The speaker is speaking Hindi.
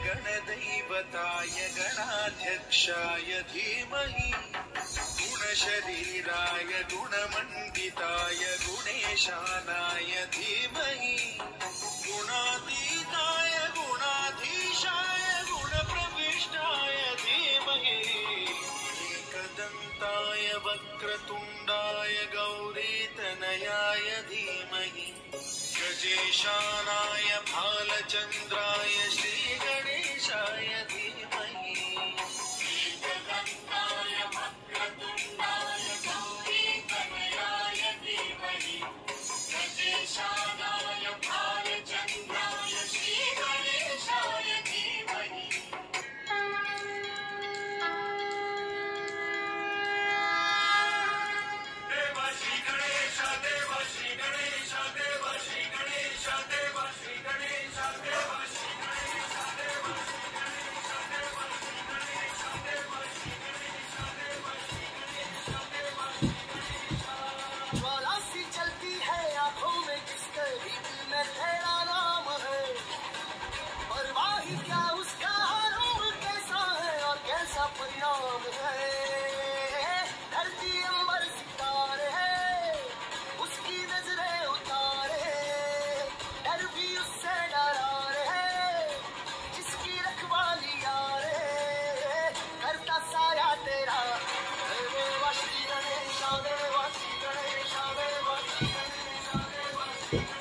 गणदैवताय गणाध्यक्षाय धीमहि गुणशरीराय गुणमण्डिताय गुणेशानाय धीमहि गुणातीताय गुणाधीशाय गुणप्रविष्टाय धीमहि एकदन्ताय वक्रतुण्डाय गौरीतनयाय धीमहि गजेशानाय भालचन्द्राय श्रीगणेशाय धीमहि एकदन्ताय वक्रतुण्डाय गौरीतनयाय धीमहि गजेशानाय भालचन्द्राय श्रीगणेशाय धीमहि। देव श्री गणेश देव श्री गणेश देव श्री गणेश देव श्री गणेश देव श्री गणेश देव श्री गणेश देव श्री गणेश देव श्री गणेश देव श्री गणेश देव श्री गणेश। ज्वाला सी चलती है आंखों में किसके भी दिल में तेरा नाम है, परवाह ही क्या उसका रूप कैसा है और कैसा परिणाम है। धरती अंबर सितारे है उसकी नजरें उतारे, डर भी उससे डरा रहे जिसकी रखवाली यारे करता साया तेरा। देवा श्री गणेश देवा श्री गणेश देवा श्री गणेश देवा श्री गणेश।